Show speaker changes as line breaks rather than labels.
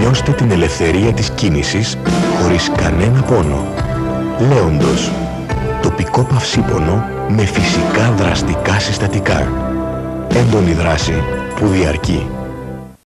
Νιώστε την ελευθερία της κίνησης χωρίς κανένα πόνο. Λέοντος. Τοπικό παυσίπονο με φυσικά δραστικά συστατικά. Έντονη δράση που διαρκεί.